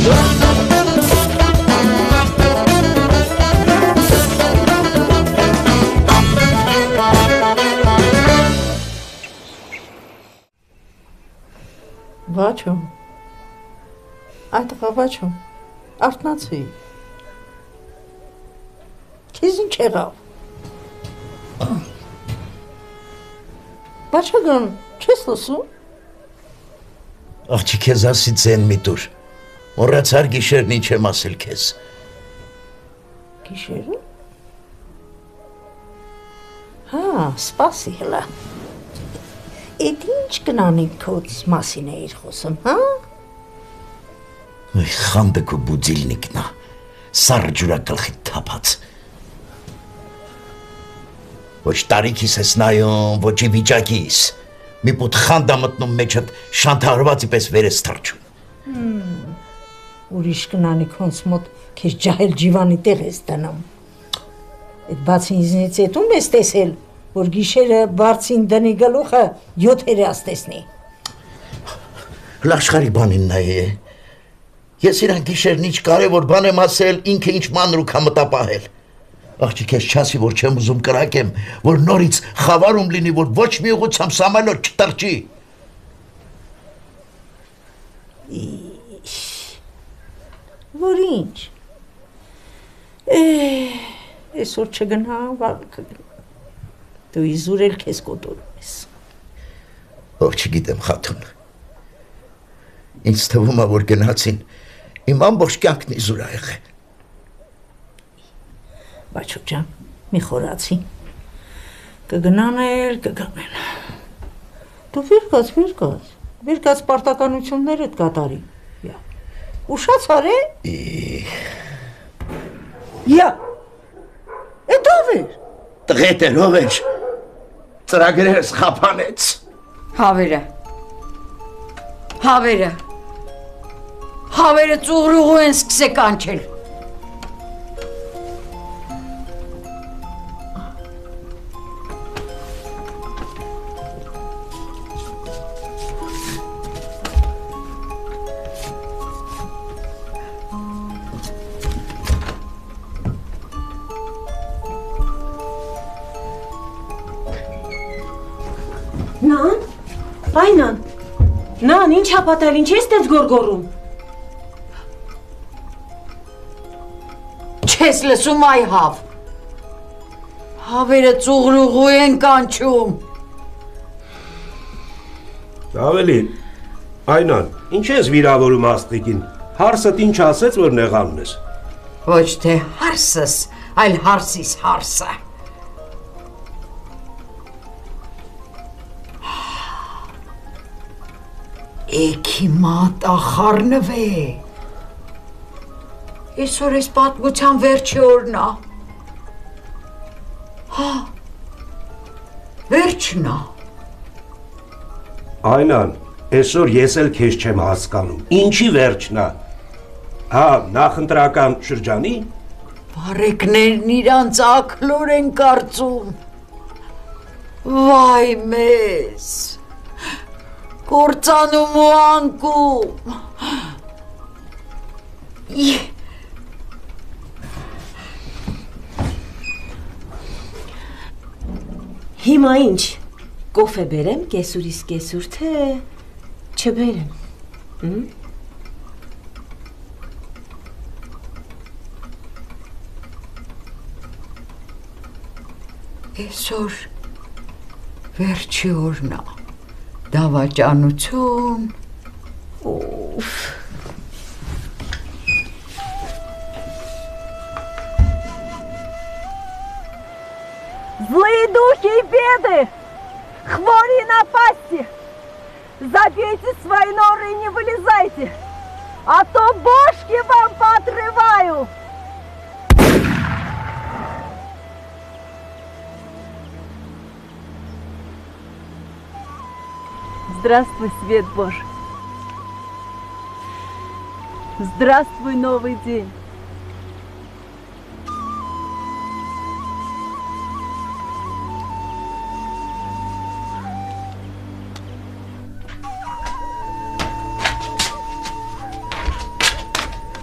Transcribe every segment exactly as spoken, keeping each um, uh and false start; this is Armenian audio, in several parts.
Վաչո, այդ ղավաչո, արթնացի, քեզ ինչ եղավ, վաչագան, չես լսում? Աղջի քեզ ասի ձեն մի տուր, մոռացար գիշերն ինչ եմ ասել քեզ։ Գիշերը? Հա, սպասի հլա, էդ ինչ կնանիք քոց մասին էիր խոսում, հա? Ոյ խանդը քո բուձիլնիկնա, սառը ջուրակլխի թափած։ Ոչ տարիքիս ես նայում, ոչ ի վիճակիս, մի պուտ խանդա մտնում մեջդ շանթարվածի պես վեր ես թռչում։ Ուրիշ կնանիք հոնց մոտ քեզ ջահել ջիվանի տեղ ես տնում։ Էդ բացի ինձնից էտում ես տեսել, որ գիշերը բարձին դնի գլուխը յոթ հերաս տեսնի։ Լաշխարի բանին նայի է։ Ես իրան գիշերն ինչ կարևոր բան եմ ասել, ինքը ինչ մանրուք համտապահել։ Աղջի քեզ չասի, որ չեմ ուզում կրակեմ, որ նորից խավարում լինի, որ ոչ մի ուղղությամբ սամալոտ չտրջի։ Որ ինչ։ Այսօր չգնա, վաղը կգնա։ Դու իզուր էլ քեզ կոտորում ես։ Ով չգիտեմ, խաթուն։ Ինձ թվում է, որ գնացին, իմ ամբողջ կյանքն իզուր ա եղել։ Բաչո ջան, մի խորացի, կգնան էլ, կգանեն։ Դու վիրկաց, վիրկաց, վիրկաց պարտականություններդ կատարի, ուշացար է։ Յա, էդ ով էր։ Տղետ էր, ով էր, ծրագրերս խափանեց։ Հավերը, հավերը, հավերը ծուղրուղու են սկսե կանչել։ Նան, այնան, նան, ինչ հապատել, ինչ ես տենց գորգորում։ Չես լսում այ հավ, հավերը ծուղրուղու են կանչում։ Ավելի, այնան, ինչ ես վիրավորում աստղիկին, հարսըտ ինչ ասեց, որ նեղանն ես։ Ոչ թե հարսս, այլ հարսիս հարսը։ Էքի մատ ախարնվե, այսօր ես պատմության վերջի օրնա, հա, վերջնա։ Այնան, այսօր ես էլ քեզ չեմ հասկանում, ինչի վերջնա, հա, նախընտրական շրջանի։ Բարեկներն իրանց ակլոր են կարծում, վայ մեզ, կործանում ու անկում, Հիմա ինչ, կոֆե բերեմ, կեսուրիս կեսուր, թե չբերեմ, Այսօր վերջի օրնա, դավաճանություն, ուֆ, Злые духи и беды, хвори и напасти, забейте свои норы и не вылезайте, а то бошки вам поотрываю. Здравствуй, свет Божий. Здравствуй, новый день.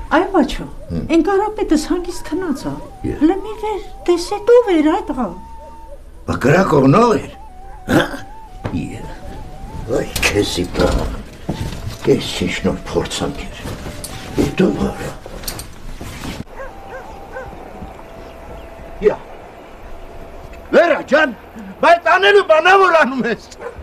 Այ բաչո, այն կարապետս հանգիստ քնած է։ Հələ մի վեր, տեսետով էր այդ ղա։ Բա գրակողնով էր։ Այ քեզի բան։ Ես շիշնոր փորձանք էր։ Դու բարը։ Յա։ Վերա ջան, բայց անելու բանա որ անում ես։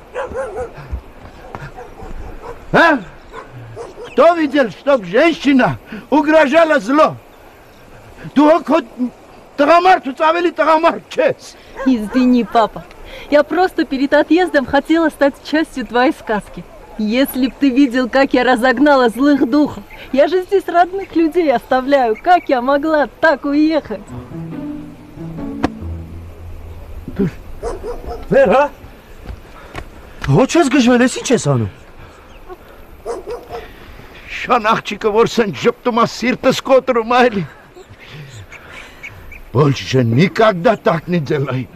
Հա? Кто видел, чтоб женщина угрожала зло? Ты хоть тагамар, тут авели тагамар, чес. Извини, папа. Я просто перед отъездом хотела стать частью твоей сказки. Если б ты видел, как я разогнала злых духов. Я же здесь родных людей оставляю. Как я могла так уехать? Вера? Вот сейчас гажвели, сейчас ану. Շան աղջիկը, որ սեն ժպտում է սիրտս կոտրում այլի։ Больше никогда так не делай.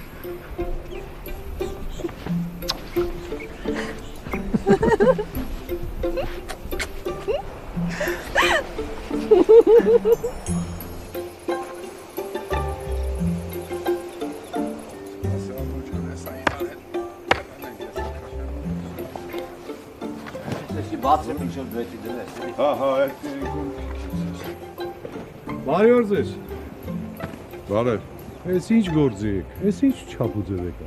Բարի օր ձեզ։ Բարև։ Էս ինչ գործի եք, էս ինչ չափուձև եք։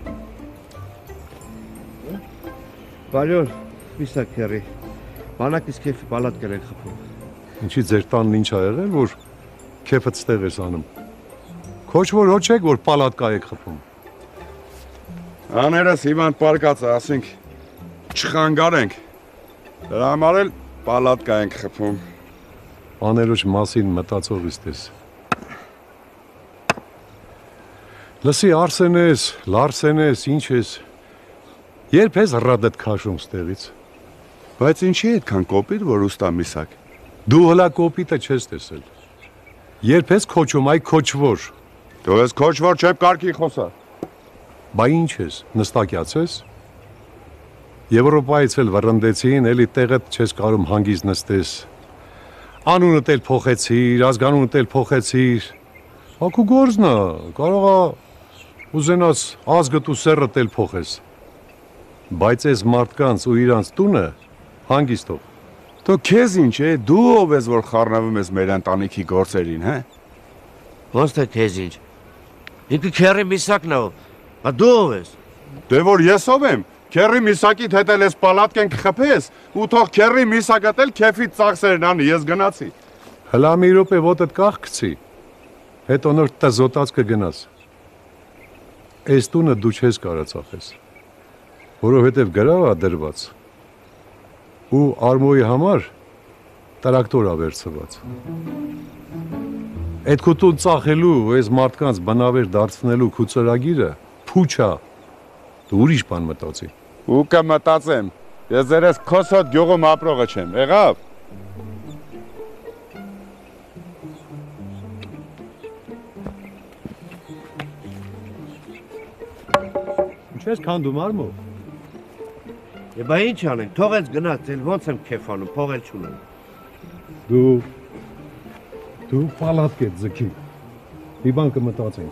Բարի օր, Միսակյարի։ Բանակից քեֆի պալատկեր ենք խփում։ Ինչի ձեր տանն ինչ ա եղել, որ քեֆդ ստեղ ես անում։ Քոչ որ ոչ եք, որ պալատկա եք խփում։ Աներս հիվանդ պարկած է, ասենք չխանգարենք։ Դրա համար էլ պալատկա ենք խփում։ Աներոջ մասին մտածողից տես։ Լսի Արսեն ես, Լարսեն ես, ինչ ես։ Երբ ես ռադդ քաշում ստեղից։ Բայց ինչի այդքան կոպիտ, որ ուստա Միսակ։ Դու հլա կոպիտը չես տեսել։ Երբ ես քոչում, այ քոչվոր։ Դու ես քոչվոր չեմ կարգի խոսա։ Բա ինչ ես, նստակյաց ես։ Եվրոպայից էլ վռնդեցին, էլի տեղդ չես կարում հանգիստ նստես։ Անունդ էլ փոխեցիր, ազգանունդ էլ փոխեցիր։ Ակու գործն է, կարող է ուզենաս ազգդ ու սեռդ էլ փոխես։ Բայց այս մարդկանց ու իրանց տունը հանգիստով։ Դու քեզ ինչ է, դու ով ես որ խառնվում ես մեր ընտանիքի գործերին, հա։ Ոնց թե քեզ ինչ։ Ինքը քերի Միսակն է, բա դու ով ես։ Դե որ ես ով եմ։ Քերի Միսակիդ հետ էլ ես պալատկեն կխփես, ու թող քերի Միսակդ էլ քեֆի ծախսերն անի, ես գնացի։ Հլա մի րոպե ոտդ կախքցի, հետո նոր տզոտած կգնաս։ Այս տունը դու չես կարա ծախես, որովհետև գրավ ա դրված, ու Արմոյի համար տրակտոր ա վերցված։ Այդ քո տուն ծախելու, այս մարդկանց բնավեր դարձնելու քո ծրագիրը փուչ ա, դու ուրիշ բան մտածի։ Ու կմտածեմ, ես ձերս քոսոտ գյուղում ապրողը չեմ, եղավ։ Ինչ ես քանդում Արմո։ Եբա ինչ անենք, թողեց գնաց, էլ ոնց եմ քեֆ անում, փող էլ չունեմ։ Դու դու պալատք ես ձգի։ Մի բան կմտածենք։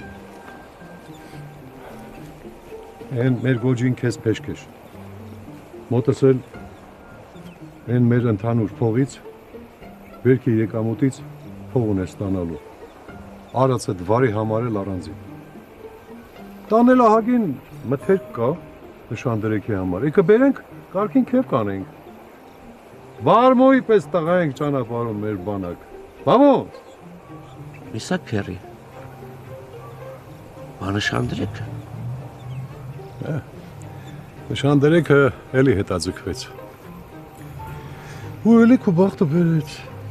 Են մեր գոջին քեզ փեշքեշ։ Մոտս էլ են մեր ընդհանուր փողից, վերքի եկամուտից փող ունես ստանալու։ Արածդ վարի համար էլ առանձին։ Տանել ահագին մթերք կա նշանդրեքի համար։ Եկը բերենք, կարգին քեֆ կանենք։ Բարմոյի պես տղա ենք ճանապարհում մեր բանակ։ Բամո։ Միսակյարի։ Բանշանդրեք։ Նշանդրեքը էլի հետաձգվեց։ Ու էլի քո բախտը բերեց։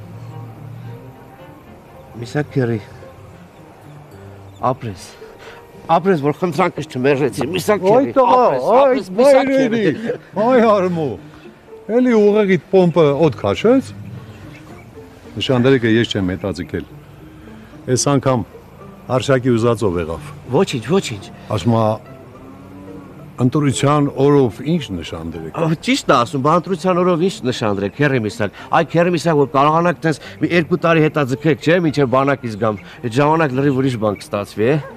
Միսակյարի։ Ապրես։ Ապրես, որ խնդրանքս չմերժեցի, Միսակյարի։ Այ տղա, այ մայրերի, այ Արմո։ Էլի ուղեղիդ պոմպը օդ քաշեց։ Նշանդրեկը ես չեմ հետաձգել։ Այս անգամ Արշակի ուզածով եղավ։ Ոչինչ, ոչինչ։ Ասմա Ընտրության օրով ինչ նշանդրեք։ Ճիշտ է ասում, բանտրության օրով ինչ նշանդրեք, քերի Միսակ։ Այ քերի Միսակ որ կարողանաք տես մի երկու տարի հետաձգեք, չէ՞, մինչև բանակից գամ։ Այդ ժամանակ լրիվ ուրիշ բան կստացվի, է։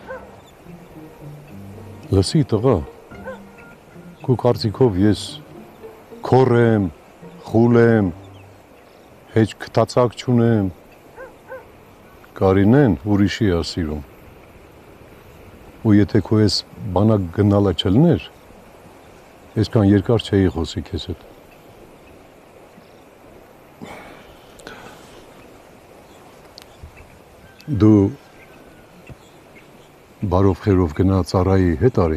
Լսի տղա։ Քո կարծիքով ես քոր եմ, խուլ եմ, հեչ քթացակ չունեմ։ Կարինեն ուրիշի է սիրում։ Ու եթե քո ես բանակ գնալը չլներ, այսքան երկար չէի խոսի քեզ հետ։ Դու բարով խերով գնա ծառայի հետ արի,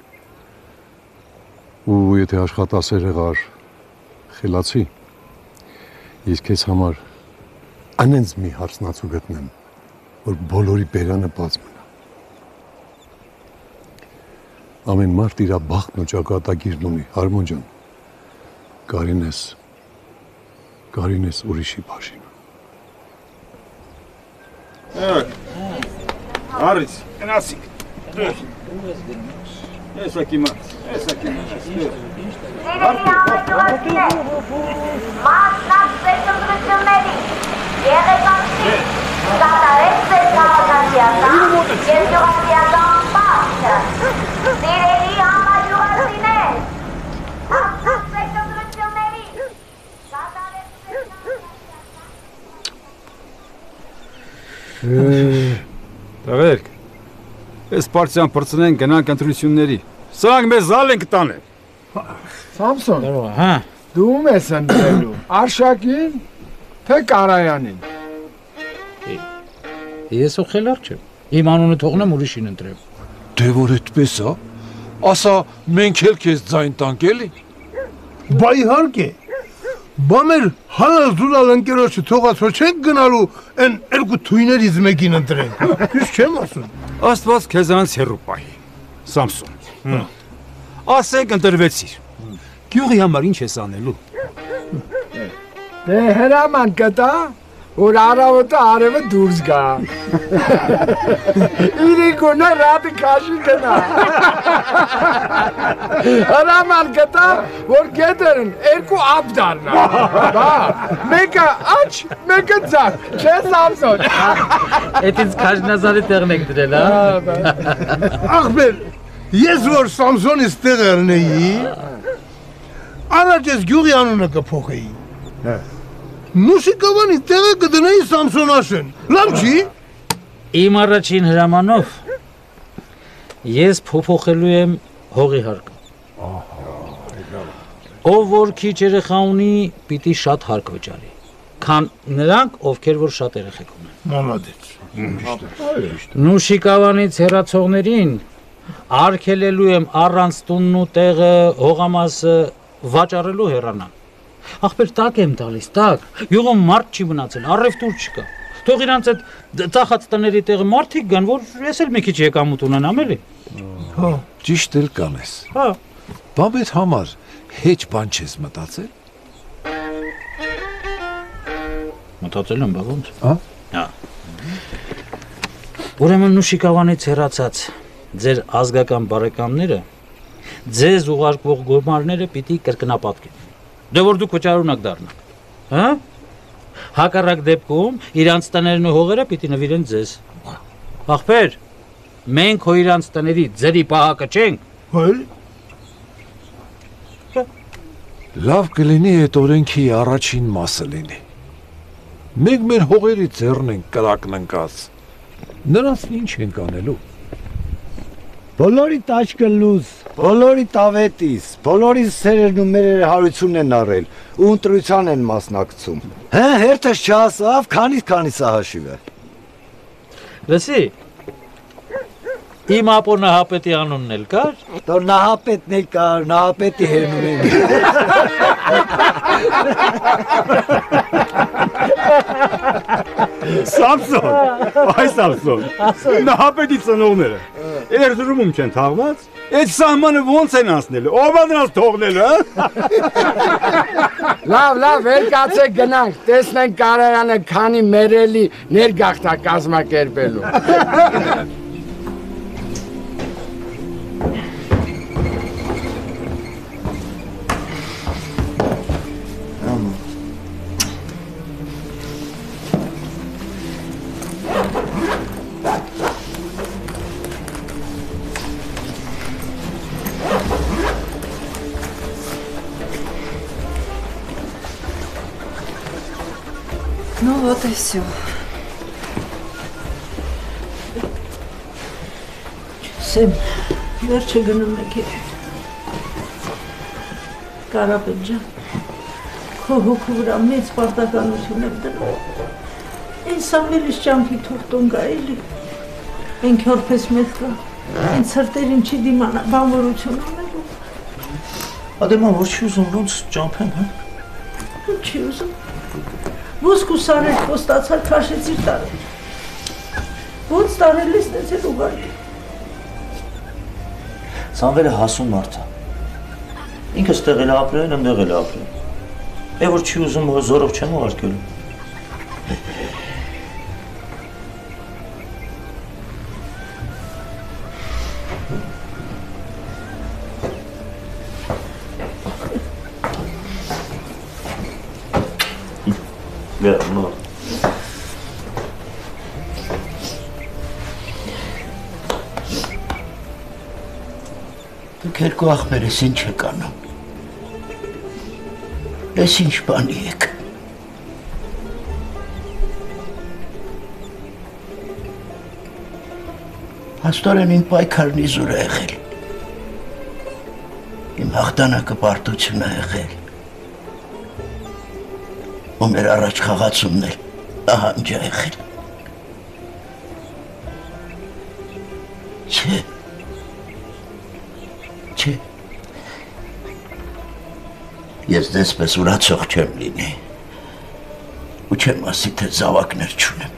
ու եթե աշխատասեր եղար խելացի, ես քեզ համար անենց մի հարցնացու գտնեմ, որ բոլորի բերանը բաց մնա։ Ամեն մարդ իրա բախտն ու ճակատագիրն ունի, Արմոն ջան, Կարինես, Կարինես ուրիշի բաժինը։ Եկ, արից, գնասիք, դուր, եսակի մարդ, եսակի Մասնակցությունների, եղեկանցի, կատարեց ձեր քաղաքացիական և գյուղացիական պարտքը, սիրելի համագյուղացիներ, մասնակցությունների, կատարեց ձեր քաղաքացիական Տղերք, ես պարտիան պրծնեն գնանք ընտրությունների, սրանք մեզ զալ ենք տանել։ Սամսոն, դու ում ես ընտրելու, Արշակին, թե Կարայանին։ Ես ու խելար չեմ, իմ անունը թողնեմ ուրիշին ընտրեմ։ Դե որ այդպես է, ասա մենք էլ քեզ ձայն տանք էլի։ Բա իհարկե, բա մեր հալալ զուլալ ընկերոջը թողած որ չենք գնալու են երկու թույներից մեկին ընտրենք, ես չեմ ասում։ Աստված քեզանց հեռու պահի, Սամսոն, ասենք ընտրվեցիր, գյուղի համար ինչ ես անելու։ Դե հրաման կտա, որ առավոտը արևը դուրս գա։ Իրիկունը ռատի կաշի գնա։ Հրաման կտա, որ գետերն երկու ապ դառնա։ Բա, մեկը աչ, մեկը ձախ, չէ Սամսոն։ Էդ ինձ Քաշնազարի տեղն եք դրել, հա։ Ախպեր, ես որ Սամսոնից տեղ ելնեի, առաջ ես գյուղի անունը կփոխեի։ Նուսիկավանի տեղը կդնեի Սամսոնաշեն, լավ չի։ Իմ առաջին հրամանով ես փոփոխելու եմ հողի հարկը։ Ով որ քիչ երեխա ունի, պիտի շատ հարկ վճարի, քան նրանք, ովքեր որ շատ երեխեք ունեն։ Մոլադեց։ Նուշիկավանից հեռացողներին արգելելու եմ առանց տունն ու տեղը հողամասը վաճառելու հեռանան։ Ախպեր տակ եմ տալիս, տակ, յուղում մարդ չի մնացել, առևտուր չկա, թող իրանց այդ ծախած տների տեղը մարդիկ գան, որ ես էլ մի քիչ եկամուտ ունենամ էլի։ Հա, ճիշտ էլ կանես։ Հա։ Բա մեր համար հեչ բան չես մտածել։ Մտածել եմ, բա ոնց։ Հա։ Հա։ Ուրեմն Նուշիկավանից հեռացած ձեր ազգական բարեկամները ձեզ ուղարկվող գումարները պիտի կրկնապատկեն։ Դե որ դուք վճարունակ դառնաք, հա? Հակառակ դեպքում իրանց տներն ու հողերը պիտի նվիրեն ձեզ։ Ախպեր, մենք հո իրանց տների ձերի պահակը չենք։ Հոլ։ Լավ կլինի այդ օրենքի առաջին մասը լինի։ Մենք մեր հողերի ձեռն ենք կրակն ընկած։ Նրանց ինչ ենք անելու։ Բոլորի տաճկը լուզ, բոլորի տավետիս, բոլորի սերերն ու մերերը հարություն են առել ու ընտրության են մասնակցում։ Հա, հերթս չասավ, քանից-քանից է հաշիվը։ Լսի, իմ ապո Նահապետի անունն էլ կար։ Դոր Նահապետն էլ կար, Նահապետի հերնում են։ Սամսոն, այ Սամսոն, Նահապետի ծնողները, Էրզրումում չեն թաղված, այդ սահմանը ոնց են անցնելու, ով է նրանց թողնելու, հա։ Լավ, լավ, վեր կացեք գնանք, տեսնենք Կարայանը քանի մերելի ներգաղթա կազմակերպելու։ Ну вот и все. Սեմ, վերջը գնում եք էր։ Կարապետ ջան, քո հոգու վրա մեծ պարտականություն եմ դնում։ Այն Սամվելիս ճամփի թուղթուն կա էլի։ Մենք որպես մեծ կա, այն սրտերին չի դիմանա բանվորություն անելու։ Ադեմա, որ չի ուզում, ոնց ճամփեմ, հա։ Ու չի ուզում։ Ոսկու սարեր կոստացար քաշեցիր տարել։ Ոնց տարել ես տեսել ուղարկի։ Սամվելը հասուն մարդ է։ Ինքը ստեղ էլ ապրել, ընդեղ էլ ապրել։ Է որ չի ուզում, զորով չեմ ուղարկելու։ Գա, մա։ Դուք երկու ախպեր ես ինչ եք անում։ Ես ինչ բանի եք։ Աստորեն իմ պայքարն իզուր է եղել։ Իմ հաղթանակը պարտություն է եղել։ Ու մեր առաջ խաղացումն էլ ահանջ է եղել։ Չէ։ Չէ։ Ես դեսպես ուրացող չեմ լինի, ու չեմ ասի, թե զավակներ չունեմ,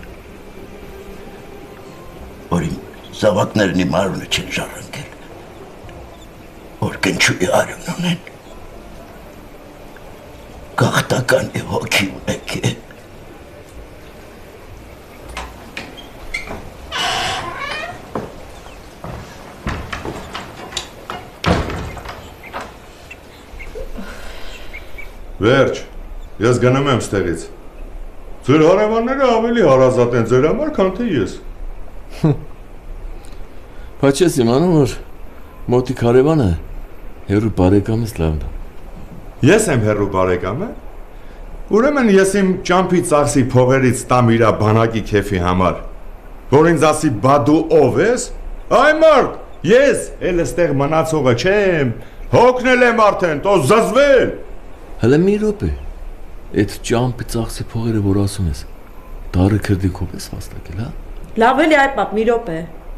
որ իմ զավակներն իմ արունը չեն ժառանգել, որ կնչուի արուն ունեն, գաղթականի հոգի ունեք է։ Վերջ, ես գնում եմ ստեղից։ Ձեր հարևանները ավելի հարազատ են ձեր համար, քան թե ես։ Բայց ես իմանում, որ մոտիկ հարևանը հեռու բարեկամից լավն է։ Ես եմ հեռու բարեկամը։ Ուրեմն ես իմ ճամփի ծախսի փողերից տամ իրա բանակի քեֆի համար, որ ինձ ասի բա դու ով ես։ Այ մարդ, ես էլ ստեղ մնացողը չեմ, հոգնել եմ արդեն, տո զզվել։ Հələ մի րոպե, այդ ճամփի ծախսի փողերը, որ ասում ես, դարը քրդիկով ես վաստակել, հա։ Լավ էլի այ պապ, մի րոպե։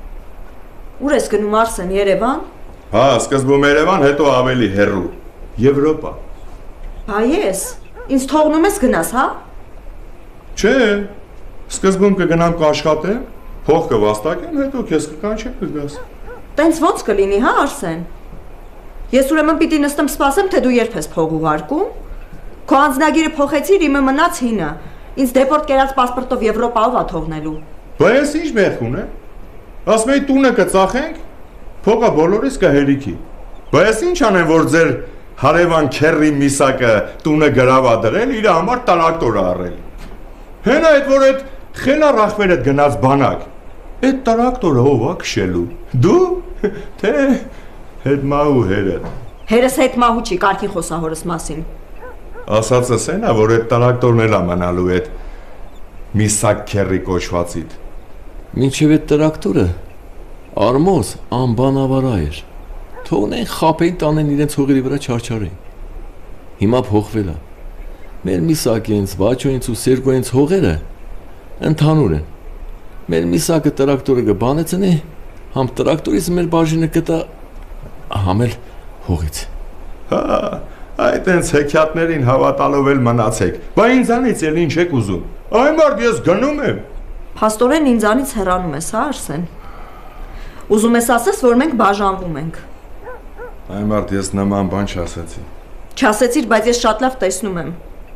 Ուր ես գնում Արսեն, Երևան։ Հա, սկզբում Երևան, հետո ավելի հեռու, Եվրոպա։ Բա ես, ինձ թողնում ես գնաս, հա։ Չէ, սկզբում կգնամ կաշխատեմ, փող կվաստակեմ, հետո քեզ կկանչեմ կգաս։ Տենց ոնց կլինի, հա, Արսեն։ Ես ուրեմն պիտի նստեմ սպասեմ, թե դու երբ ես փող ուղարկում։ Քո անձնագիրը փոխեցիր, իմը մնաց հինը։ Ինձ դեպորտ կերած պասպորտով Եվրոպայով ա թողնելու։ Բա ես ինչ մեղք ունեմ։ Ասում էի տունը կծախենք, փողը բոլորիս կհերիքի։ Բա ես ինչ անեմ, որ ձեր հարևան քերրի միսակը տունը գրավ ա դրել, իր համար տրակտոր ա առել։ Հենա այդ որ այդ խելա ռախվերդ գնաց բանակ։ Այդ տրակտորը ով ա քշելու։ Դու թե հետ մահու հերը։ Հերս հետ մահու չի, կարգի խոսահորս մասին։ Ասածս են ա, որ այդ տրակտորն էլ ա մնալու այդ միսակ քերրի կոչվածիդ։ Մինչև այդ տրակտորը Արմոս անբանավարա էր։ Թողնեն խապեին տանեն իրենց հողերի վրա չարչարեին։ Հիմա փոխվել է։ Մեր միսակենց, Վաչոյենց ու Սերգոյենց հողերը ընդհանուր են։ Մեր միսակը տրակտորը կբանեցնի, համ տրակտորից մեր բաժինը կտա համել հողից։ Հա, այդ այնց հեքիաթներին հավատալով էլ մնացեք։ Բա ինձանից էլ ինչ եք ուզում։ Այ մարդ ես գնում եմ։ Փաստորեն ինձանից հեռանում ես, հա, Արսեն։ Ուզում ես ասես, որ մենք բաժանվում ենք։ Այ մարդ ես նման բան չասեցի։ Չասեցիր, բայց ես շատ լավ տեսնում եմ։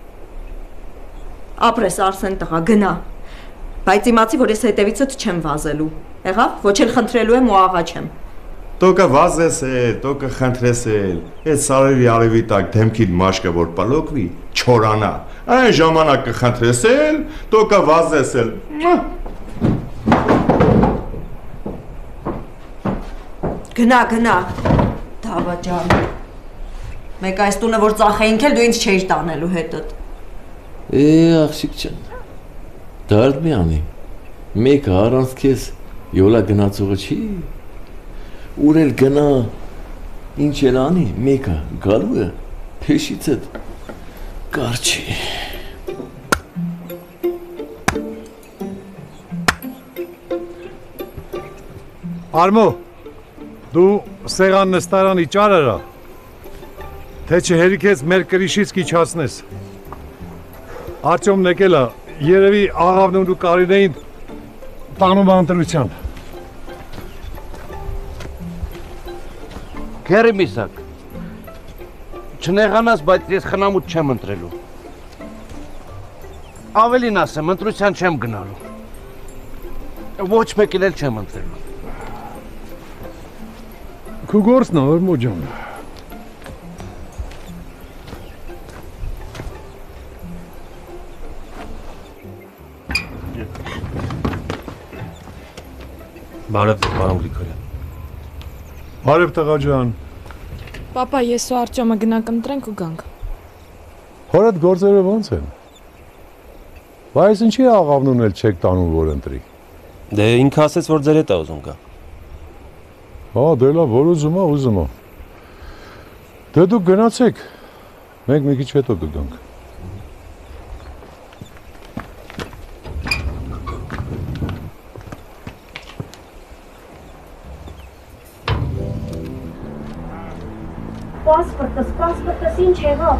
Ապրես Արսեն տղա, գնա։ Բայց իմացի, որ ես հետևիցդ չեմ վազելու։ Եղավ, ոչ էլ խնդրելու եմ ու աղա չեմ։ Տո կվազես էլ, տո կխնդրես էլ, այդ սարերի արևի տակ դեմքիդ մաշկը որ պլոկվի, չորանա, այն ժամանակ կխնդրես էլ, տո կվազես էլ։ Գնա, գնա, Դավա ջան, մեկ այս տունը որ ծախեինք էլ դու ինձ չէիր տանելու հետըտ։ Է, աղջիկ ջան, Դարդ մի անի, մեկը առանց քեզ յոլա գնացողը չի, ուր էլ գնա, ինչ էլ անի, մեկը գալու է, փեշից էդ կար չի։ Արմո, դու սեղան նստարանի ճարերա, թե չհերիքեց մեր կրիշից կիչացնես։ Արտյոմն եկել է, երևի աղավն ու Կարինեին տանում անտրության։ Քերի Միսակ, չնեղանաս, բայց ես խնամուտ չեմ ընտրելու։ Ավելին ասեմ, ընտրության չեմ գնալու։ Ոչ մեկին էլ չեմ ընտրելու։ Քու գործն է, Արմո ջան։ Բարև, պարոն Գրիգորյան։ Բարև տղա ջան։ Պապա, ես ու Արտյոմը գնանք ընտրենք ու գանք։ Հորդ գործերը ոնց են։ Բայց ինչի աղավն ունել չեք տանում, որ ընտրի։ Դե ինքը ասեց, որ ձեր հետ է ուզում գա։ Հա, դե լավ, որ ուզում է, ուզում է։ Դե դուք գնացեք, մենք մի քիչ հետո կգանք։ Պասպորտս, պասպորտս ինչ եղավ։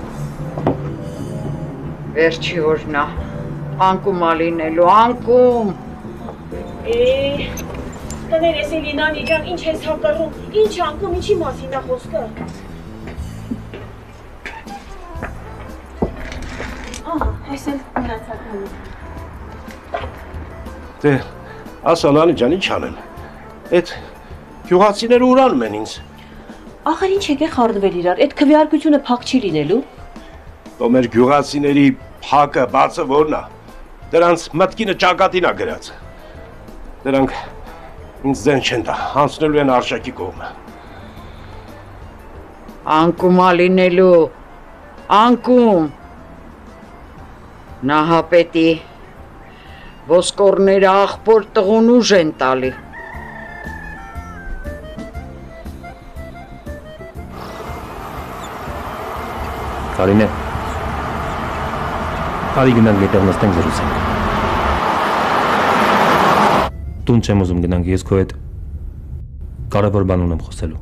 Վերջի օրնա, անկում ալինելու, անկում։ Է, կներես Էլինանի ջան, ինչ ես հակառում, ինչ անկում, ինչի մասին է խոսքը։ Ահա, այս էլ մնացած մնում։ Դե, ասալանի ջան, ինչ անեմ։ Էդ գյուղացիները ուրանում են ինձ։ Ախր ինչ եք է խարդվել իրար, այդ քվեարկությունը փակ չի լինելու։ Դո մեր գյուղացիների փակը բացը որն է։ Դրանց մտքինը ճակատին է գրած։ Դրանք ինձ ձեն չեն տա, անցնելու են արշակի կողմը։ Անկում ալինելու, անկում։ Նահապետի ոսկորները աղբոր տղուն ուժ են տալի։ Կարինե, արի գնանք մետեղ նստենք զրուցենք։ Տուն չեմ ուզում գնանք, ես քո հետ կարևոր բան ունեմ խոսելու։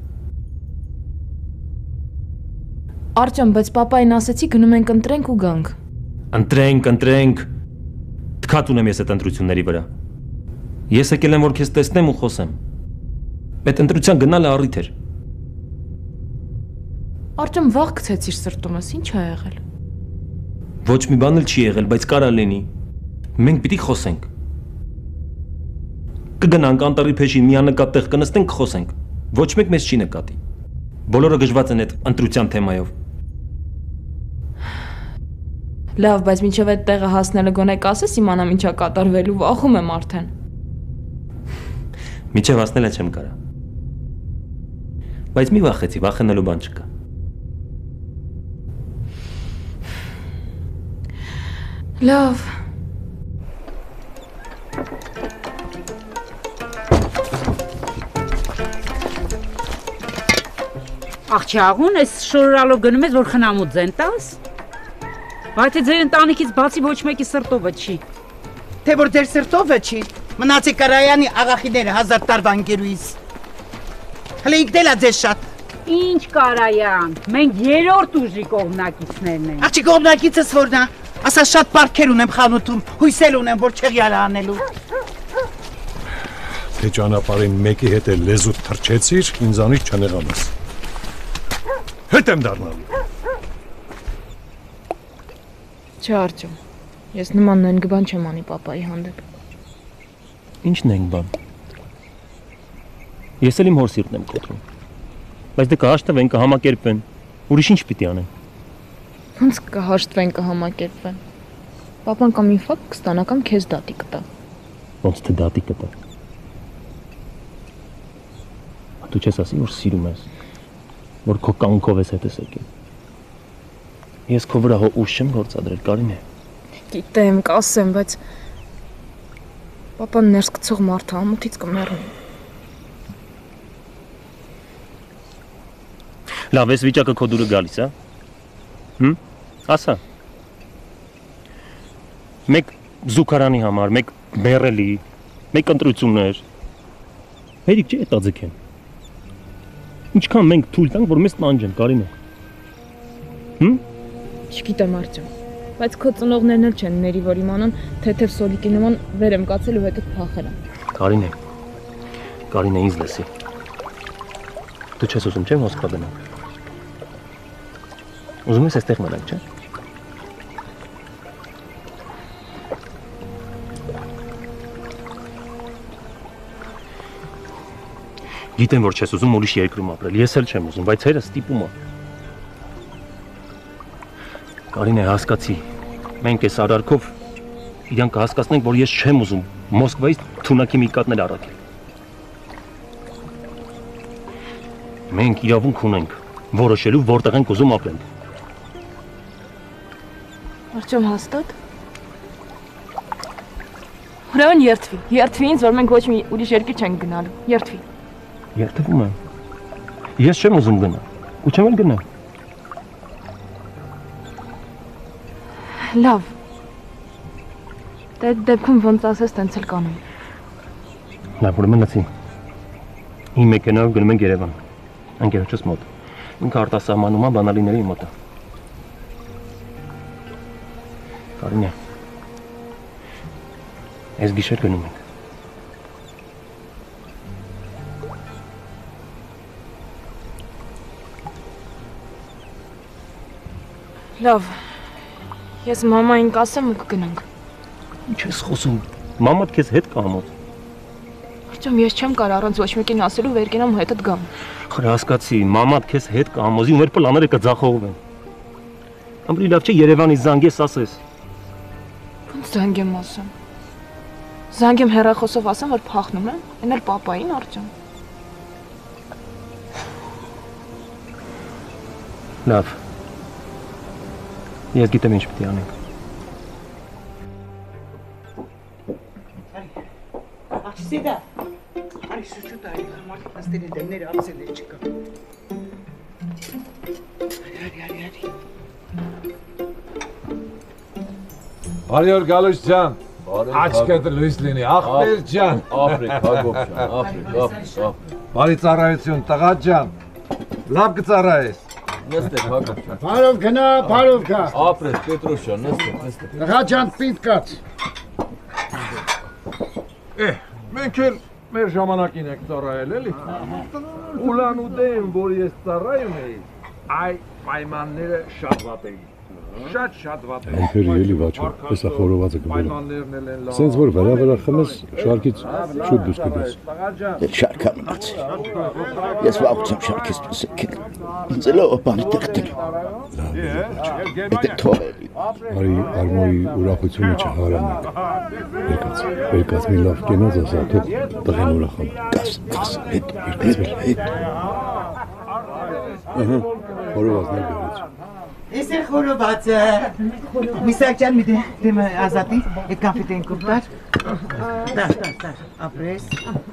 Արտյոմ, բայց պապային ասեցի գնում ենք ընտրենք ու գանք։ Ընտրենք, ընտրենք, թքած ունեմ ես այդ ընտրությունների վրա։ Ես եկել եմ, որ քեզ տեսնեմ ու խոսեմ։ Այդ ընտրության գնալը առիթ էր։ Արտյոմ, վաղ գցեցիր սրտումս, ինչ ա եղել։ Ոչ մի բան էլ չի եղել, բայց կարա լինի։ Մենք պիտի խոսենք։ Կգնանք անտառի փեշին միանկատ տեղ կնստենք կխոսենք։ Ոչ մեկ մեզ չի նկատի։ Բոլորը գժված են այդ ընտրության թեմայով։ Լավ, բայց մինչև այդ տեղը հասնելը գոնե կասես իմանամ ինչա կատարվելու, վախում եմ արդեն։ Մինչև հասնելը չեմ կարա։ Բայց մի վախեցի, վախենալու բան չկա։ Լավ։ Աղջաղուն, ես շորորալով գնում ես, որ խնամուտ ձեն տաս։ Բայց ձեր ընտանիքից բացի ոչ մեկի սրտովը չի։ Թե որ դեր սրտովը չի, մնացի Կարայանի աղախիները հազար տարվա ընկերուիս։ Հələ ինքն էլ է ձեզ շատ։ Ինչ Կարայան, մենք երրորդ ուժի կողմնակիցներն ենք։ Աղջի կողմնակիցս որն է, ասա շատ պարտքեր ունեմ խանութում, հույսել ունեմ, որ չեղյալը անելու։ Թե ճանապարհին մեկի հետ էլ լեզուդ թրջեցիր, ինձանից չնեղանաս։ Հետ եմ դառնալու։ Չէ, Արտյոմ, ես նման նենգ բան չեմ անի պապայի հանդեպ։ Ինչ նենք բան։ Ես էլ իմ հոր սիրտն եմ կոտրում։ Բայց դե կհաշտվեն, կհամակերպվեն։ Ուրիշ ինչ պիտի անեն։ Ոնց կհաշտվեն, կհամակերպվեն։ Պապան կամ ինֆակ կստանա կամ քեզ դատի կտա։ Ոնց թե դատի կտա։ Դու չես ասի, որ սիրում ես, որ քո կյանքով ես հետս եկել։ Ես քո վրա հո ուժ չեմ գործադրել, Կարինե։ Գիտեմ, կասեմ, բայց Պապան ներս գցող մարդը ամոթից կմեռնի։ Լավ, ես վիճակը քո դուրը գալիս, հա։ Հմ, ասա։ Մեկ զուգարանի համար, մեկ մեռելի, մեկ ընտրություններ։ Հերիք չի հետաձգեն։ Ինչքան մենք թույլ տանք, որ մեզ տանջեն, Կարինե։ Հմ։ Չգիտեմ Արտյոմ, բայց քո ծնողներն էլ չեն ների, որ իմանան թեթև սոլիկի նման վեր եմ կացել ու հետո փախել եմ։ Կարինե։ Կարինե ինձ լսի։ Դու չես ուզում, չէ՞ Մոսկվա գնալ։ Ուզում ես այստեղ մնալ, չէ՞։ Գիտեմ, որ չես ուզում ուրիշ երկրում ապրել, ես էլ չեմ ուզում, բայց հերս ստիպում է։ Կարինե, հասկացի, մենք այս արարքով իրանք կհասկացնենք, որ ես չեմ ուզում Մոսկվայից թունակի միկատներ առաքել։ Մենք իրավունք ունենք որոշելու, որտեղ ենք ուզում ապրել։ Արտյոմ, հաստատ։ Ուրեմն երդվի, երդվի ինձ, որ մենք ոչ մի ուրիշ երկիր չենք գնալու, երդվի։ Երդվում եմ։ Ես չեմ ուզում գնալ, ու չեմ էլ գնալ։ Լավ։ Դե դեպքում ոնց ասես, տենց էլ կանեմ։ Լավ, ուրեմն լսի։ Իմ մեքենայով գնում ենք Երևան, ընկերոջս մոտ։ Ինքը արտասահմանում է բանալիների մոտ։ Կարինե, այս գիշեր գնում ենք։ Լավ, ես մամային կասեմ ու կգնանք։ Ինչ ես խոսում, մամատ քեզ հետ կա մոտ։ Արտյոմ, ես չեմ կարող առանց ոչ մեկին ասելու վեր կենամ ու հետդ գամ։ Խր հասկացի, մամատ քեզ հետ կա ամոզի ու մեր պլանները կձախողվեն։ Ամրի լավ չէ Երևանից զանգես ասես։ Ոնց զանգեմ ասեմ։ Զանգեմ հեռախոսով ասեմ, որ փախնում եմ, այն էլ պապային, Արտյոմ։ Լավ։ Ես գիտեմ ինչ պիտի անենք։ Սիդա, արի շուշուտ արի, մարդիկ նստել են դեմները ապսել է չկա։ Արի, արի, արի։ Բարյոր Գալուշ ջան, աչքդ լույս լինի, ախպեր ջան։ Ապրեք, Հակոբ ջան, ապրեք, ապրեք։ Բարի ծառայություն, տղա ջան, լավ կծառայես։ Նստեք, Հակոբ ջան։ Բարով գնա, բարով գա։ Ապրեք, Պետրոս ջան, նստեք, նստեք։ Տղա ջան, պինդ կաց։ Էհ, մենք էլ մեր ժամանակին ենք ծառայել, էլի։ Ուլան ու դեմ, որ ես ծառայում էի, այ պայմանները շատ վատ էին։ Շատ շատ վատ էին։ Ամփերի էլի վաճը, եսա խորովածը կբերեմ։ Սենց որ վրա վրա խմես, շարքից շուտ դուրս կգաս։ Դել շարքա մնացել։ Ես վաղուց եմ շարքից դուրս եկել։ Ինձ էլ ով բանի տեղտել։ Էդ է թողելի։ Արի Արմոյի ուրախությունը չհարանանք։ Երկաց, երկաց մի լավ կենոց ասա, թող տղեն ուրախանա։ Կաս, կաս, հետ, հետ, հետ։ Ահա, խորովածն էլ բերեց։ Ես է խորովածը։ Միսակ ջան, մի դեմ ազատի, այդ կոնֆետեն կուպտար։ Դար, դար, դար, ապրես։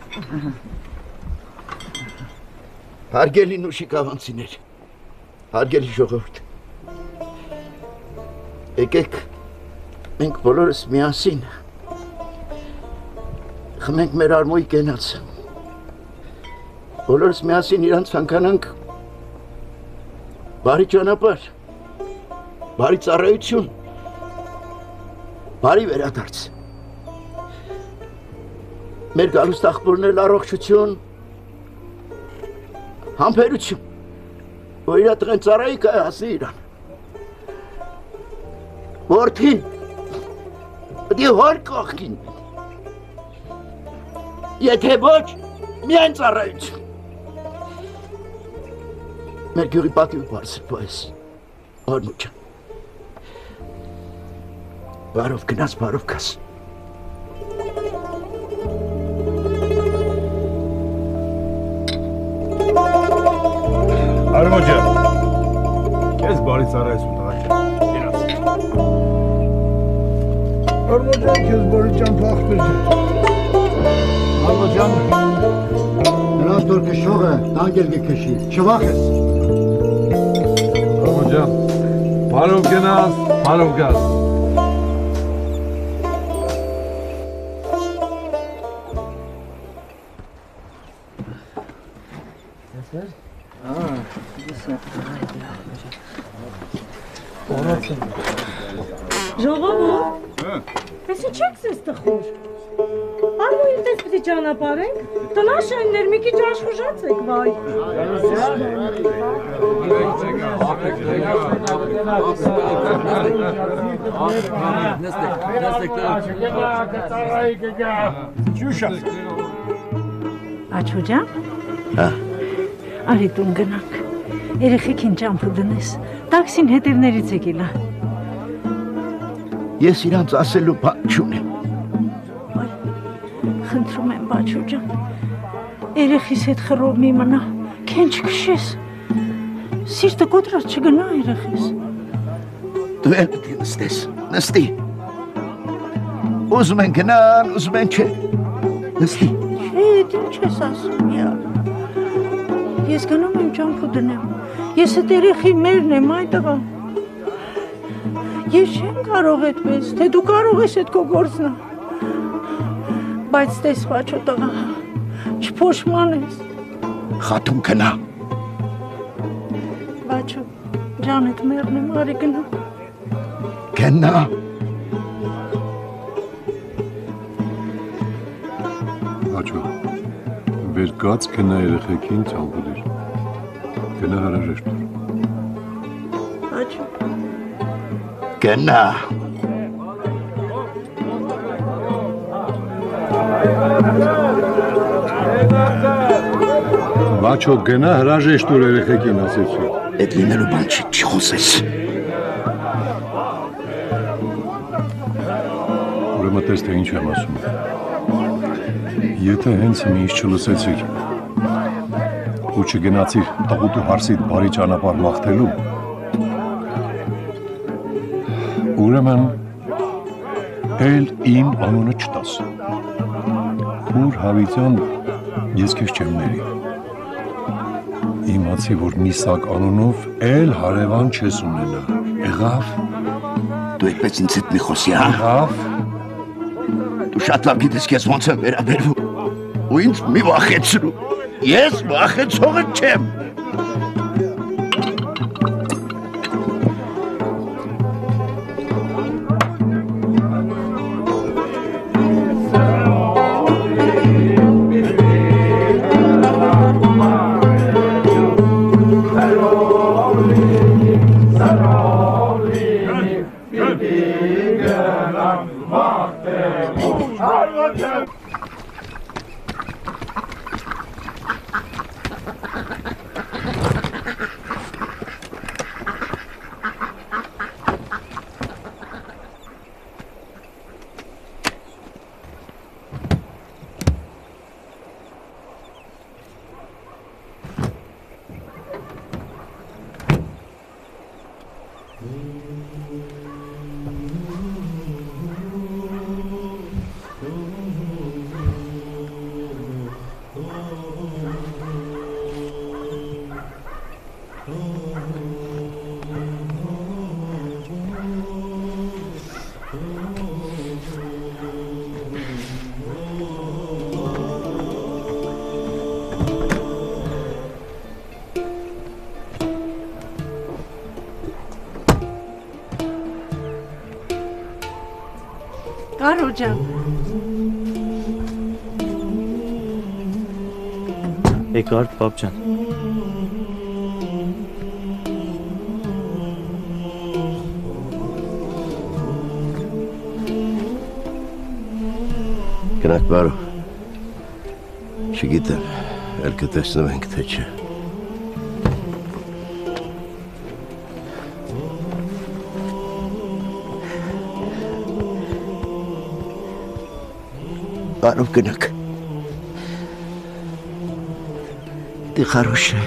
Հարգելի նուշիկավանցիներ, հարգելի ժողովուրդ, եկեք մենք բոլորս միասին խմենք մեր Արմոյի կենացը, բոլորս միասին իրանց ցանկանանք բարի ճանապարհ, բարի ծառայություն, բարի վերադարձ, մեր գալուստ աղբորներն առողջություն, համբերություն, որ իրա տղեն ծառայի կա հասի իրան։ Որդին, պտի հոր կողքին, եթե ոչ, միայն ծառայություն։ Մեր գյուղի պատիվ բարձր պայս, Արմու ջան։ Բարով գնաս, բարով կաս։ Արմու ջան, քեզ բարի ծառայություն տղա ջան, իրաց։ Արմու ջան, քեզ բարի ճամփա ախպեր ջան։ ջան։ Նրանց որ քշողը դանգել կքշի, չվախես։ Ահա ջան, բարով գնաս, բարով գաս։ Ժողովուրդ, ես ինչ եք զես տխուր։ Արմու ինտես պիտի ճանապարհենք, տնաշայիններ մի քիչ աշխուժած եք, վայ։ Աչու ջան։ Հա։ Արի տուն գնանք։ Երեխեքին ճամփու դնես։ Տաքսին հետևներից է գիլա։ Ես իրանց ասելու բան չունեմ։ Խնդրում եմ բաչու ջան։ Երեխիս հետ խռով մի մնա, քեն չքշես։ Սիրտը կոտրած չգնա երեխիս։ Դու էլ պիտի նստես, նստի։ Ուզում են գնան, ուզում են չէ։ Նստի։ Չէ, ինչ ես ասում, յար։ Ես գնում եմ ճամփու դնեմ։ Ես այդ երեխի մերն եմ, այ տղա։ Ես չեմ կարող այդպես, թե դու կարող ես այդ քո գործնա։ Բայց տես բաչո տղա, չփոշմանես։ Խաթուն գնա։ Բաչո, ջան այդ մերն եմ, արի գնա։ Գնա։ Աչո, վեր կաց գնա երեխեքին ծամբուդիր։ Գնա հրաժեշտ ուր։ Աչո։ Գնա։ Բաչո գնա հրաժեշտ ուր երեխեքին ասեցի։ Այդ լինելու բան չի, չխոսես։ Ուրեմն տես թե ինչ եմ ասում։ Եթե հենց ինձ չլսեցիր ու չգնացիր տղուտու հարսիդ բարի ճանապարհ մաղթելու, ուրեմն էլ իմ անունը չտաս։ Ուր Հավիտյան ես քեզ չեմ ների։ Իմացի, որ Միսակ անունով էլ հարևան չես ունենա։ Եղավ։ Դու այդպես ինձ հետ մի խոսի, հա։ Եղավ։ Դու շատ լավ գիտես քեզ ոնց եմ վերաբերվում։ Ու ինձ մի վախեցրու։ Ես վախեցողը չեմ։ Կարո ջան։ Եկար, պապ ջան։ Գնանք բարո։ Չգիտեմ, էլ կտեսնվենք, թե չէ։ Բարով գնանք։ Ты хорошая.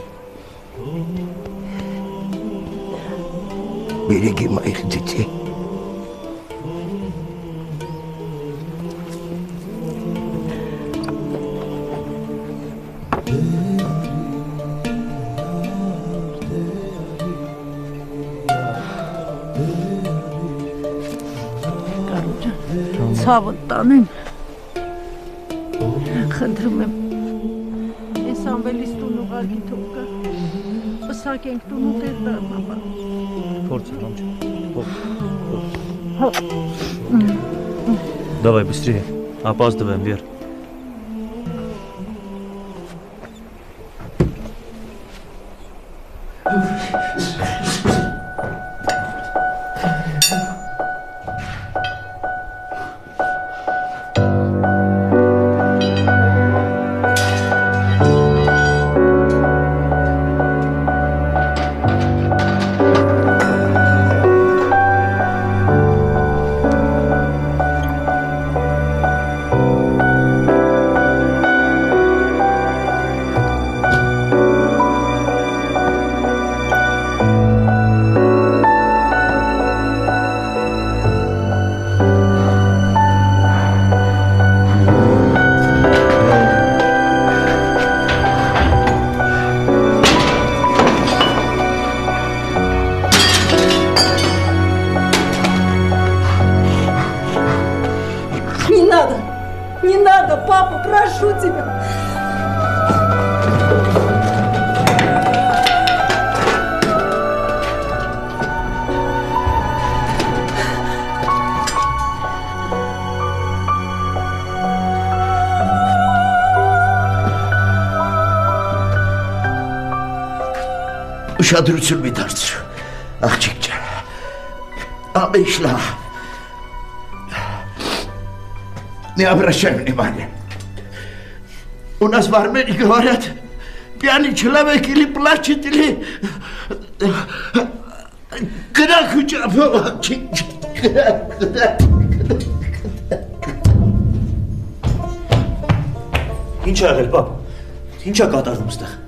Береги моих детей. ցավը տանեմ։ Խնդրում եմ։ Ես ամբելիս տուն ուղարկի թող գա։ Պսակենք տուն ու տեր դառնա։ Փորձ ոնց։ Давай быстрее. Опаздываем, Вер. Ուշադրություն մի դարձրու, աղջիկ ջան, ամեն ինչ լավ, не обращай внимания. У нас в Армении говорят, пьяный человек или плачет, или крах у тебя աղջիկ ջան, Ինչ ա եղել, պապ, ինչ ա կատարվում ստեղ։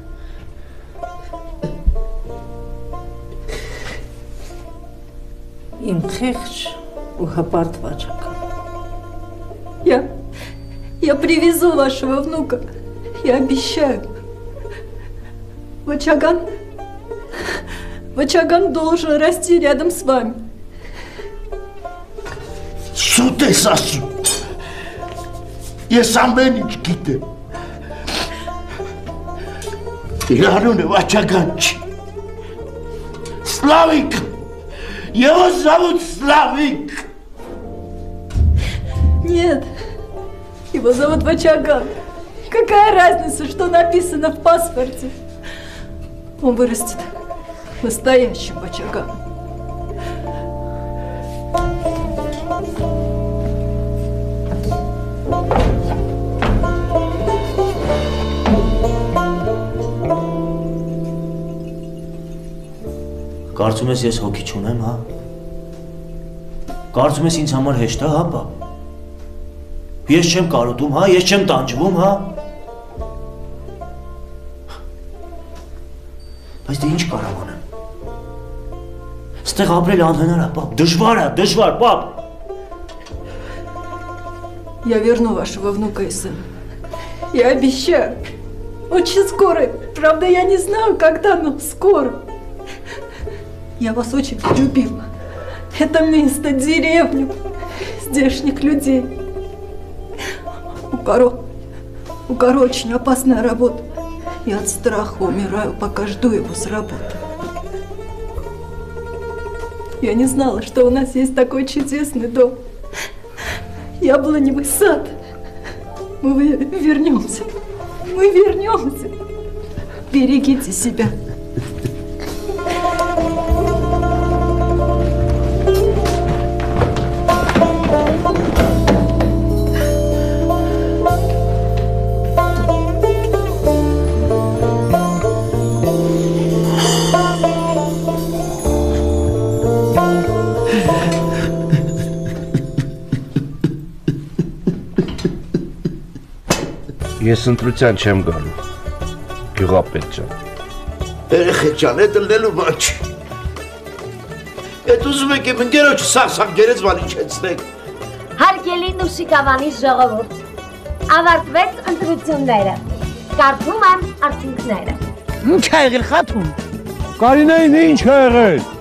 Им хехч у хапарт вачака. Я, я привезу вашего внука. Я обещаю. Вачаган, Вачаган должен расти рядом с вами. Սուտ ես ասում, ես ամեն ինչ գիտեմ, իր անունը Վաչագան չի, Սլավիկ, его зовут Славик. Нет, его зовут Вачаган. Какая разница, что написано в паспорте? Он вырастет настоящим Вачаганом. Կարծում ես ես հոգի չունեմ, հա? Կարծում ես ինձ համար հեշտ է, հա, պա? Ես չեմ կարոտում, հա? Ես չեմ տանջվում, հա? Բայց դե ինչ կարող անեմ։ Ստեղ ապրել անհնար է, պապ, դժվար է, дժվար, пап. Я верну вашего внука и сына. Я обещаю. Очень скоро. Правда, я не знаю, когда, но скоро. Я вас очень полюбила. Это место, деревню, здешних людей. У Каро, у Каро очень опасная работа. Я от страха умираю, пока жду его с работы. Я не знала, что у нас есть такой чудесный дом. Яблоневый сад. Мы вернемся. Мы вернемся. Берегите себя. Ես ընտրության չեմ գալու, գյուղապետ ջան։ Երեխեք ջան, էդ լնելու բան չի։ Էդ ուզում եք իմ ընկերոջը սաղ-սաղ գերեզման իջեցնեք։ Հարգելի Նուշիկավանի ժողովուրդ, ավարտվեց ընտրությունները, կարդում եմ արդյունքները։ Ինչ ա եղել խաթուն։ Կարինային ինչ ա եղել։